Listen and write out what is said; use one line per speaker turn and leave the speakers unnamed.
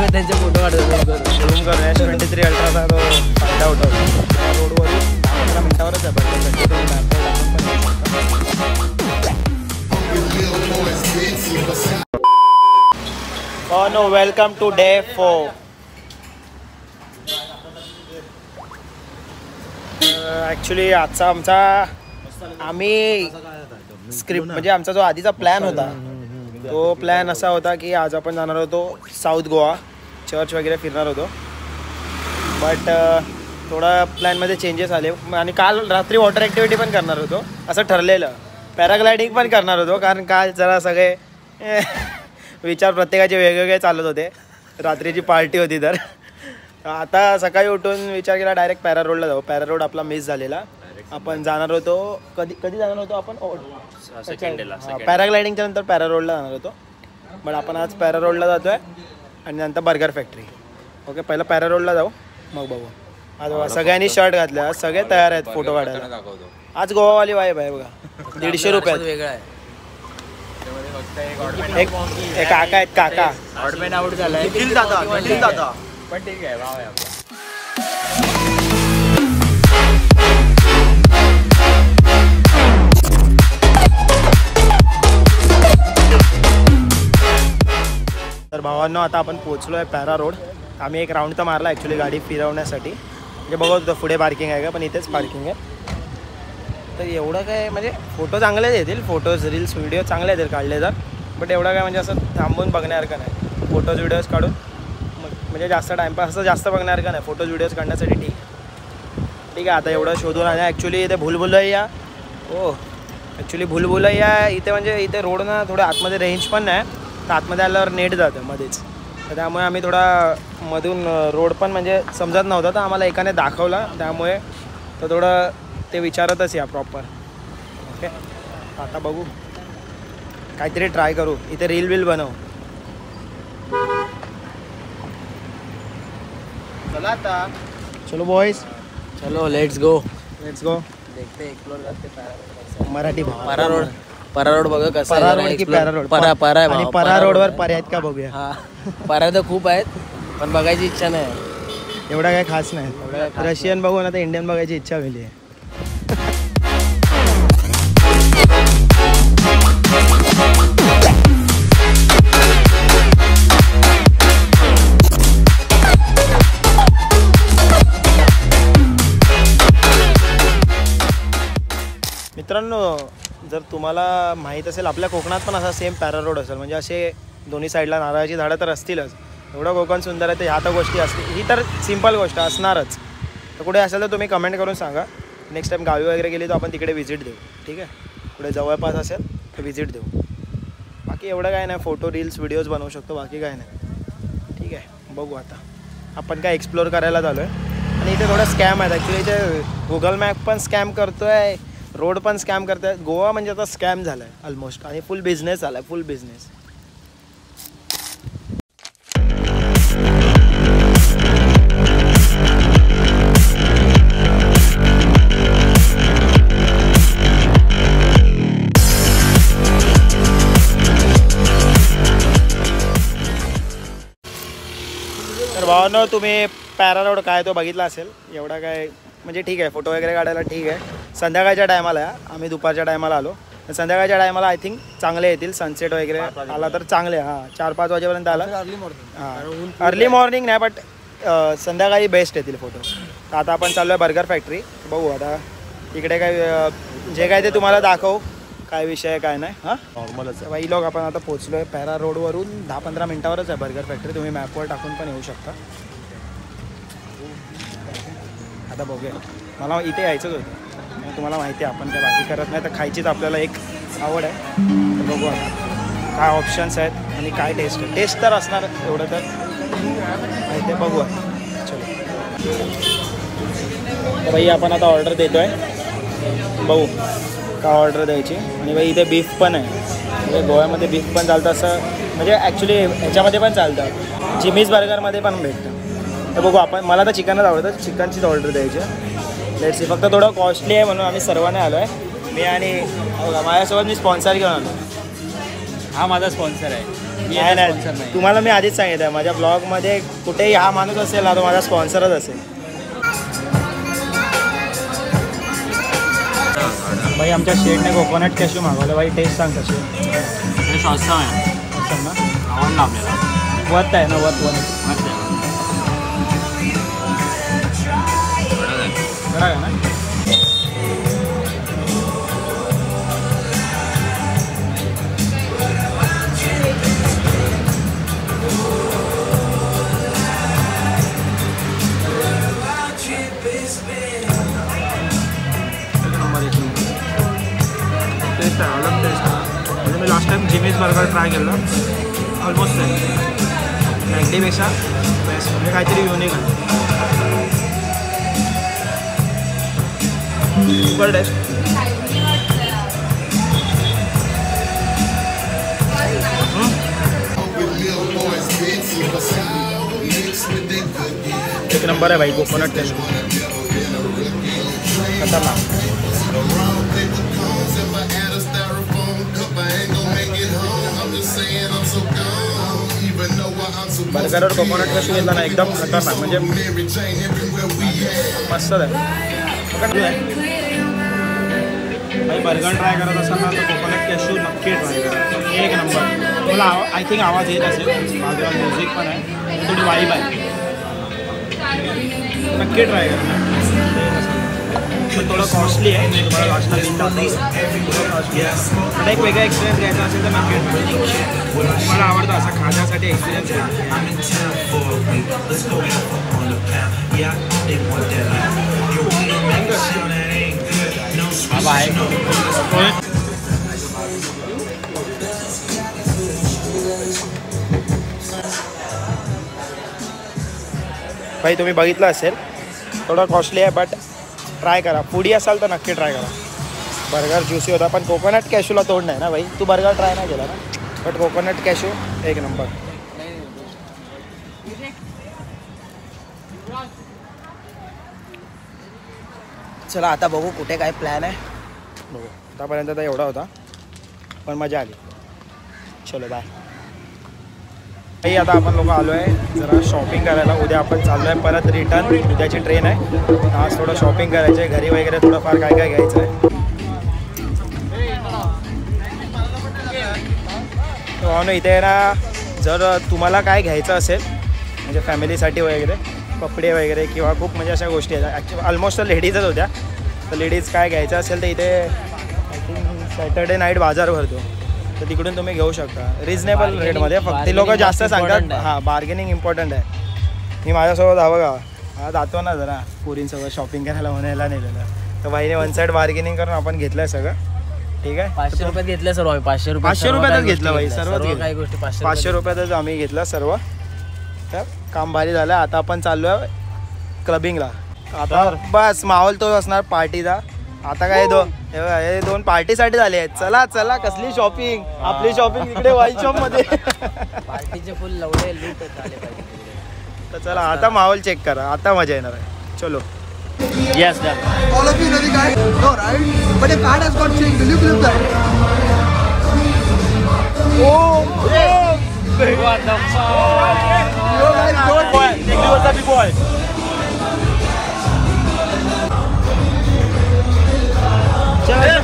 मी त्यांचे फोटो काढतो
झूम करून S23 अल्ट्राचा तो फायदा उठवतो. रोडवर 15 मिनिटावरच आहे burger factory. Oh no, welcome to day 4. Actually आजचा आमचा आम्ही स्क्रिप्ट म्हणजे आमचा जो आधीचा प्लॅन होता तो प्लॅन असा होता की आज आपण जाणार होतो साऊथ गोवा, चर्च वगैरे फिरणार होतो. बट थोडा प्लॅनमध्ये चेंजेस आले आणि काल रात्री वॉटर ॲक्टिव्हिटी पण करणार होतो असं ठरलेलं. पॅराग्लायडिंग पण करणार होतो कारण काल जरा सगळे विचार प्रत्येकाचे वेगवेगळे चालत होते. रात्रीची पार्टी होती तर आता सकाळी उठून विचार केला डायरेक्ट पॅरा रोडला जाऊ. पॅरा रोड आपला मिस झालेला. आपण जाणार होतो कधी जाणार होतो आपण पॅराग्लायडिंगच्या नंतर पॅरा रोडला जाणार होतो. बट आपण आज पॅरा रोडला जातो आहे आणि नंतर बर्गर फॅक्टरी. ओके, पहिलं पॅरा रोडला जाऊ मग बघू. आज सगळ्यांनी शर्ट घातले, आज सगळे तयार आहेत फोटो काढायला. आज गोवावाली वाईब आहे बघा. 150 रुपयात
वेगळा आहे.
एक काका आहेत, काका
ऑडमॅन आउट झालाय
पण ठीक आहे, भाव आहे आपला. तर भावांनो आता आपण पोचलो आहे पॅरा रोड. आम्ही एक राऊंड तर मारला ॲक्च्युली गाडी फिरवण्यासाठी. म्हणजे बघत होतं पुढे पार्किंग आहे का, पण इथेच पार्किंग आहे. तर एवढं काय म्हणजे फोटो चांगलेच येतील, फोटोज रील्स व्हिडिओ चांगले येतील काढले तर. बट एवढं काय म्हणजे असं थांबून बघण्यासारखं नाही. फोटोज व्हिडिओज काढून म्हणजे जास्त टाईमपास असं जास्त बघण्यासारखं नाही. फोटोज व्हिडिओज काढण्यासाठी ठीक आहे. आता एवढं शोधून आलं ॲक्च्युली इथे भूलभुलैया. हो ॲक्च्युली भूलभुलैया इथे म्हणजे इथे रोड ना थोडं आतमध्ये रेंज पण नाही. तर आतमध्ये आल्यावर नेट जातं मध्येच. तर त्यामुळे आम्ही थोडा मधून रोड पण म्हणजे समजत नव्हता. तर आम्हाला एकाने दाखवला त्यामुळे तर थोडं ते विचारतच या प्रॉपर. ओके, आता बघू काहीतरी ट्राय करू. इथे रील विल बनव. चला आता चलो बॉयज,
चलो लेट्स गो. देखते एक्सप्लोर करते
मराठी
परा रोड बघा कसं
परा रोड की पॅरा रोड.
परा आहे
आणि परा रोडवर पर्याय का बघूया.
हा परा तर खूप आहेत पण बघायची इच्छा नाही.
एवढा काय खास नाही. रशियन बघून आता इंडियन बघायची इच्छा झाली आहे. मित्रांनो, जर तुम्हाला माहीत असेल आपल्या कोकणात पण असा सेम पॅरा रोड असेल. म्हणजे असे दोन्ही साईडला नारळाची झाडं तर असतीलच. एवढं कोकण सुंदर आहे तर ह्या तर गोष्टी असतील. ही तर सिम्पल गोष्ट असणारच. तर कुठे असेल तर तुम्ही कमेंट करून सांगा. नेक्स्ट टाईम गावी वगैरे गेली तर आपण तिकडे व्हिजिट देऊ. ठीक आहे, कुठे जवळपास असेल तर व्हिजिट देऊ. बाकी एवढं काय नाही, फोटो रील्स व्हिडिओज बनवू शकतो, बाकी काय नाही. ठीक आहे, बघू आता आपण काय एक्सप्लोर करायला झालो आहे. आणि इथे थोडं स्कॅम आहेत ॲक्च्युली. इथे गुगल मॅप पण स्कॅम करतो आहे, रोड पण स्कॅम करतो आहे. गोवा म्हणजे आता स्कॅम झाला आहे ऑलमोस्ट. आणि फुल बिझनेस झाला आहे, फुल बिझनेस. तर भावांनो, तुम्ही पॅरा रोड काय तो बघितला असेल. एवढा काय म्हणजे ठीक आहे, फोटो वगैरे काढायला ठीक आहे. संध्याकाळच्या टायमाला आम्ही दुपारच्या टायमाला आलो. संध्याकाळच्या टायमाला आय थिंक चांगले येतील. सनसेट वगैरे आला तर चांगले. हां, 4-5 वाजेपर्यंत आला. हां, अर्ली मॉर्निंग नाही बट संध्याकाळी बेस्ट येतील फोटो. तर आता आपण चाललो आहे बर्गर फॅक्टरी. बघू आता इकडे काय जे काय ते तुम्हाला दाखवू काय विषय काय नाही. हां, नॉर्मलच आहे बाई. लोक आपण आता पोचलो आहे पॅरा रोडवरून. 10-15 मिनटावरच आहे बर्गर फॅक्टरी. तुम्ही मॅपवर टाकून पण येऊ शकता. आता बघूया, मला इथे यायचंच होतं. तुम्हाला माहिती आहे आपण काय बाकी करत नाही, तर खायचीच आपल्याला एक आवड आहे. तर बघू आता काय ऑप्शन्स आहेत आणि काय टेस्ट आहे. टेस्ट तर असणार एवढं तर माहिती आहे. बघू चलो बाई, आपण आता ऑर्डर देतो आहे. बघू काय ऑर्डर द्यायची. आणि बाई इथे बीफ पण आहे. म्हणजे गोव्यामध्ये बीफ पण चालतं असं. म्हणजे ॲक्च्युली ह्याच्यामध्ये पण चालतं, जिमीज बर्गरमध्ये पण भेटतं. तर बघू आपण, मला तर चिकनच आवडतं, चिकनचीच ऑर्डर द्यायची. Let's see. फक्त थोडं कॉस्टली आहे म्हणून आम्ही सर्वांनी आलो आहे. मी आणि माझ्यासोबत मी स्पॉन्सर घेऊन आलो.
हा माझा स्पॉन्सर आहे.
नाही नाही, तुम्हाला मी आधीच सांगितलं माझ्या ब्लॉगमध्ये कुठेही हा माणूस असेल ना तो माझा स्पॉन्सरच असेल. भाई आमच्या शेटने कोकोनट कॅश्यू मागवलं. भाई टेस्ट सांग कशी
टेस्ट असं आहे
असं ना,
आवडलं आपल्याला.
वत आहे ना, वत
मस्त आहे.
बरं आहे ना. टेस्ट आहे, अलग टेस्ट आहे. म्हणजे मी last time Jimmy's burger try केलं, ऑलमोस्ट आहे मॅगडीपेक्षा बेस्ट, म्हणजे काहीतरी युनिक आहे. Super taste. एक नंबर आहे भाई कोकोनट टेस्ट, खतरनाक. बर्गरवर कोकोनट कशी घेतला ना एकदम खतरनाक, म्हणजे मस्त आहे. भाई बर्गर ट्राय करत असाल ना तर कोकोनट कॅश्यू नक्की ट्राय करा, एक नंबर. मला आय थिंक आवाज येत असेल, बाजूला म्युझिक पण आहे, थोडी वाईब आहे, नक्की ट्राय करा. पण थोडं कॉस्टली आहे, मी तुम्हाला लास्टला लिंक दाखवतो. एक वेगळा एक्सपिरियन्स घ्यायचा असेल तर नक्की मला आवडतं असा खाण्यासाठी एक्सपिरियन्स आहे. भाई तुम्ही बघितलं असेल थोडं कॉस्टली आहे, बट ट्राय करा. फूडी असाल तर नक्की ट्राय करा. बर्गर ज्युसी होता, पण कोकोनट कॅश्यूला तोड नाही ना भाई. तू बर्गर ट्राय नाही केला ना, बट कोकोनट कॅश्यू एक नंबर. चला आता बघू कुठे काय प्लॅन आहे. बघू, आतापर्यंत तर एवढा होता, पण मजा आली. चलो बाय. भाई आता आपण लोक आलो आहे जरा शॉपिंग करायला. उद्या आपण चाललो आहे परत रिटर्न, उद्याची ट्रेन आहे. आज थोडं शॉपिंग करायचं आहे, घरी वगैरे थोडंफार काय काय घ्यायचं आहे. हो ना, इथे ना जर तुम्हाला काय घ्यायचं असेल म्हणजे फॅमिलीसाठी वगैरे कपडे वगैरे किंवा खूप म्हणजे अशा गोष्टी आहेत. ॲक्च्युली ऑलमोस्ट तर लेडीजच होत्या, तर लेडीज काय घ्यायचं असेल तर इथे आय थिंक सॅटर्डे नाईट बाजार भरतो, तर तिकडून तुम्ही घेऊ शकता रिजनेबल रेटमध्ये. फक्त ते लोक जास्त सांगतात. हां, बार्गेनिंग इम्पॉर्टंट आहे. मी माझ्यासोबत हवं का हा जातो ना जरा पोरींसोबत शॉपिंग करायला म्हणायला नेलेलं, तर बाईने वन साईड बार्गेनिंग करून आपण घेतलं आहे सगळं. ठीक आहे,
500 रुपयात घेतलं सर्व आम्ही. 500
रुपयातच घेतलं भाई, सर्व
काही गोष्टी
500 रुपयातच आम्ही घेतलं सर्व. तर काम भारी झालं. आता आपण चाललो आहे क्लबिंगला. आता बस माहोल तो असणार पार्टीचा. आता काय हे दोन पार्टीसाठी झाले आहेत. चला चला, कसली शॉपिंग, आपली शॉपिंग इकडे वाईन शॉप मध्ये.
पार्टीचे फुल लवडे लूट झाले पाहिजे.
तर चला आता माहोल चेक करा, आता मजा येणार आहे. चलो.
Yes, done.
All of you know the guy? No, right? But the card has got changed. Will you click that?
Oh,
What the fuck?
Yo, guys, don't.
Technically what's up, big boy? चला